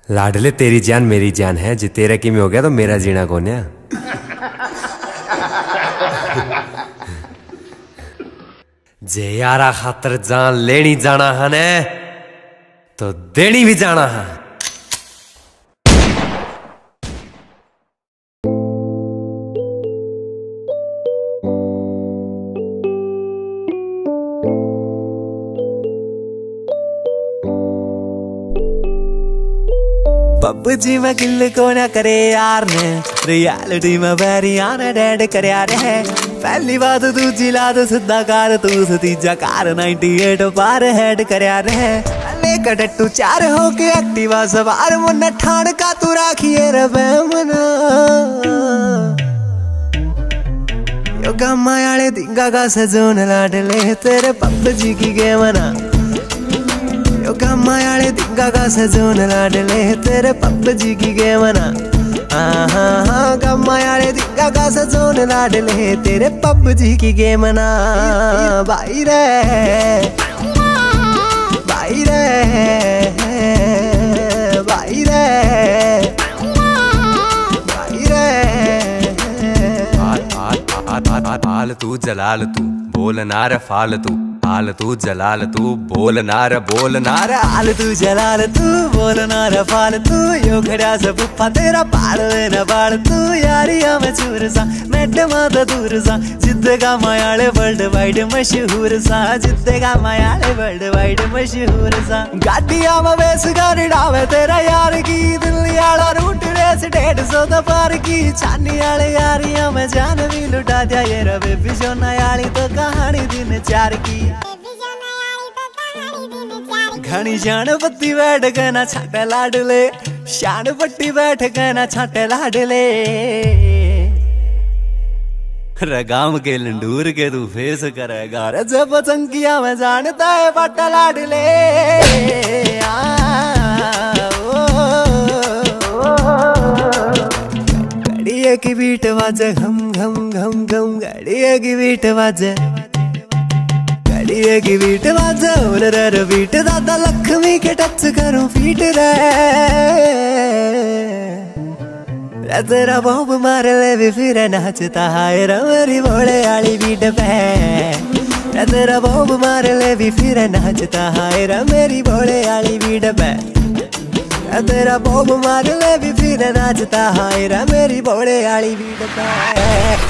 लाडले तेरी जान मेरी जान है, जे तेरा किमें हो गया तो मेरा जीना कौन है। जे यारा खातर जान लेनी जाना है ने तो देनी भी जाना है। पबजी में किल को ना करे यार ने, रियलिटी में बैरी आना डेड करे यार है। पहली बात दूजी लाद सिद्धा कार तू तीजा कार 98 पार हेड करे यार है। लेकर टट्टू चार हो के एक्टिवा सवार मुन्ना ठाण का तू राखिए रबे मना। यो गम्मा याले दिंगा का सजोन लाडले तेरे पबजी की गेम ना। यो गम्मा याले दिंगा का सजोन लाडले तेरे पबजी की गेम ना। गम्मा याले दिंगा का सजोन लाडले तेरे पबजी की गेम ना। भाई रे भाई रे भाई रे भाई रे। आल तू जलाल तू बोल नार फाल तू, आल तू जलाल तू बोल नार आल तू जलाल तू बोल नार फाल तू। यो खड़ा से पुप्पा तेरा पाल न बाल तू। यारिया में चूर सा मैड माता दूर सा, जिद्देगा मायाले वर्ल्ड वाइड मशहूर सा, जिद्देगा मायाले वर्ल्ड वाइड मशहूर सा। गाड़िया में बेस गाड़ी डावे तेरा यार की, दिल्ली वाला रूट रेस 150 तो पार की। छानी वाले यारिया में जान भी लुटा दिया ये रबे बिजोना याली तो कहानी दिन चार की। घनी शान पत्ती बैठ गए ना छाटे लाडले, शान पट्टी बैठ गए ना छाटे लाडले। रगाम के लंडूर के तू फेस करेगा रे जब चंकिया में जानता है पट्टा लाडले। गड़िया की बीट बाजे घम घम घम घम, गड़िया की बीट बाजे, गड़िया की बीट बाजे और रे बीट दादा लक्ष्मी के टच करूं फीट रे। तेरा बॉब मार ले भी फिर नाचता है रे मेरी भोले वाली बीट पे। तेरा बॉब मार ले भी फिर नाचता है रे मेरी भोले वाली बीट पे। तेरा बॉब मार ले भी फिर नाचता है रे मेरी भोले वाली बीट पे।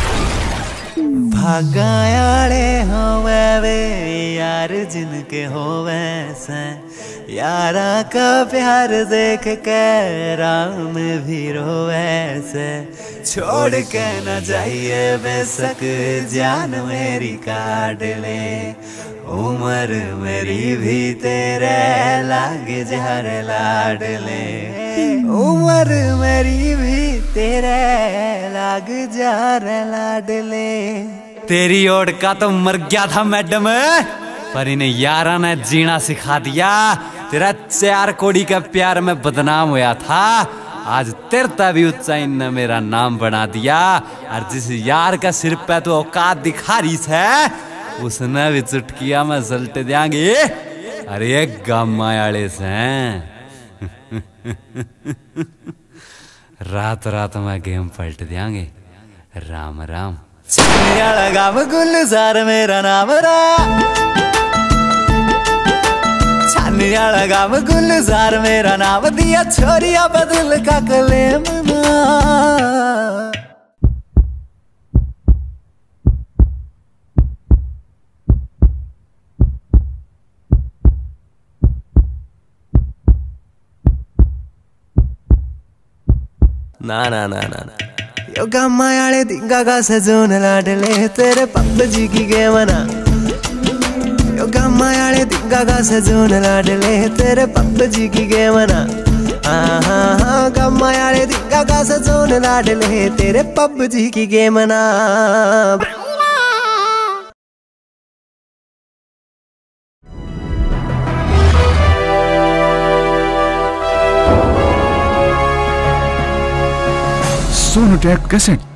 भागायाले होवे वे यार जिनके होवे से, यारा का प्यार देख के राम भी रोवे से। छोड़ के न जाइए बेशक जान मेरी काट ले, उम्र मेरी भी तेरे लाग जार लाडले। उम्र मेरी भी तेरे लाग जार लाडले। तेरी ओट का तो मर गया था मैडम, पर इन्हें यारा ने जीना सिखा दिया। तेरा 4 कोड़ी का प्यार में बदनाम हुआ था, आज तेरता भी ऊंचाई ने मेरा नाम बना दिया। और जिस यार का सिर पे तो औकात दिखा रही है, उसने भी चुटकिया में सल्ट देंगे। अरे गम्मा वाले से रात रात में गेम पलट देंगे। राम राम। गाँव गुलजार मेरा नाम रा, छानी वाला गाँव गुलजार मेरा नाम दिया। छोरिया बदल का कलेम ना ना ना ना ना। यो गम्मा याले दिंगा का सजोन लाडले तेरे पबजी की गेम ना। यो गम्मा याले दिंगा का सजोन लाडले तेरे पबजी की गेम ना। गम्मा याले दिंगा का सजोन लाडले तेरे पबजी की गेम ना। सोनोटेक कैसेट।